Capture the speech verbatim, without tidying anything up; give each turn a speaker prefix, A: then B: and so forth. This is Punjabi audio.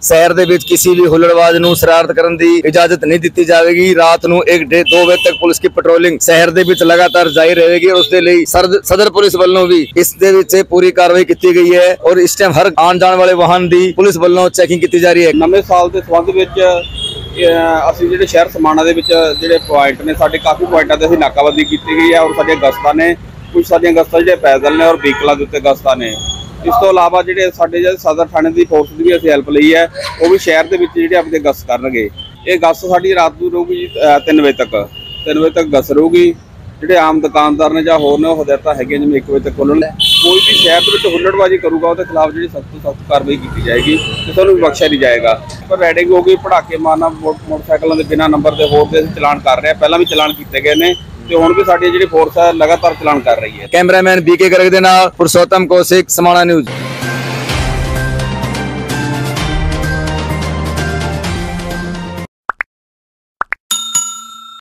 A: शहर दे विच किसी भी हुल्लड़बाज नूं शरारत करन दी इजाजत नहीं दी जाएगी। रात नूं एक डेढ़ दो बजे तक पुलिस की पेट्रोलिंग शहर दे विच लगातार जारी रहेगी और उसदे लई सदर पुलिस वालों भी इस दे विच पूरी कार्रवाई की गई है और इस टाइम हर आने जाने वाले वाहन की पुलिस वालों चैकिंग की जा रही है।
B: नवे साल के संबंध विच ਅਸੀਂ ਜਿਹੜੇ ਸ਼ਹਿਰ ਸਮਾਣਾ ਦੇ ਵਿੱਚ ਜਿਹੜੇ ਪੁਆਇੰਟ ਨੇ ਸਾਡੇ ਕਾਫੀ ਪੁਆਇੰਟਾਂ ਤੇ ਅਸੀਂ ਨਾਕਾਬੰਦੀ ਕੀਤੀ ਗਈ ਹੈ ਔਰ ਸਾਡੀਆਂ ਗਸ਼ਤਾਂ ਨੇ ਕੁਝ ਸਾਡੀਆਂ ਗਸ਼ਤਾਂ ਜਿਹੜੇ ਪੈਦਲ ਨੇ ਔਰ ਵਹੀਕਲਾਂ ਦੇ ਉੱਤੇ ਗਸ਼ਤਾਂ ਨੇ। ਇਸ ਤੋਂ ਇਲਾਵਾ ਜਿਹੜੇ ਸਾਡੇ ਜਿਹੜੇ ਸਦਰ ਥਾਣੇ ਦੀ ਫੋਰਸ ਦੀ ਵੀ ਅਸੀਂ ਹੈਲਪ ਲਈ ਹੈ ਉਹ ਵੀ ਸ਼ਹਿਰ ਦੇ ਵਿੱਚ ਜਿਹੜੇ ਆਪਣੇ ਗਸ਼ਤ ਕਰਨਗੇ। ਇਹ ਗਸ਼ਤ ਸਾਡੀ ਰਾਤ ਨੂੰ ਰਹੂਗੀ ਤਿੰਨ ਵਜੇ ਤੱਕ ਤਿੰਨ ਵਜੇ ਤੱਕ ਗਸ਼ਤ ਰਹੂਗੀ। ਜਿਹੜੇ ਆਮ ਦੁਕਾਨਦਾਰ ਨੇ ਜਾਂ ਹੋਰ ਨੇ ਉਹ ਹਦਾਇਤਾਂ ਹੈਗੀਆਂ ਜਿਵੇਂ ਇੱਕ ਵਜੇ ਤੱਕ ਖੋਲ੍ਹਣ। ਕੋਈ ਵੀ ਸ਼ਹਿਰ ਦੇ ਵਿੱਚ ਹੁੱਲੜਬਾਜ਼ੀ ਕਰੂਗਾ ਉਹਦੇ ਖਿਲਾਫ ਜਿਹੜੀ ਸਖਤ ਤੋਂ ਸਖਤ ਕਾਰਵਾਈ ਕੀਤੀ ਜਾਏਗੀ ਤੇ ਤੁਹਾਨੂੰ ਬਖਸ਼ਿਆ ਨਹੀਂ ਜਾਏਗਾ। ਪਰ ਰਾਈਡਿੰਗ ਹੋ ਗਈ, ਪਟਾਕੇ ਮਾਰਨਾ, ਮੋਟਰਸਾਈਕਲਾਂ ਦੇ ਬਿਨਾਂ ਨੰਬਰ ਦੇ ਹੋਰ ਦੇ ਅਸੀਂ ਚਲਾਨ ਕਰ ਰਹੇ ਹਾਂ। ਪਹਿਲਾਂ ਵੀ ਚਲਾਨ ਕੀਤੇ ਗਏ ਨੇ ਤੇ ਹੁਣ ਵੀ ਸਾਡੀ ਜਿਹੜੀ ਫੋਰਸ ਹੈ ਲਗਾਤਾਰ ਚਲਾਨ ਕਰ ਰਹੀ ਹੈ।
A: ਕੈਮਰਾਮੈਨ ਬੀਕੇ ਗਰਗ ਦੇ ਨਾਲ ਪੁਰਸ਼ੋਤਮ ਕੌਸ਼ਿਕ, ਸਮਾਣਾ ਨਿਊਜ਼।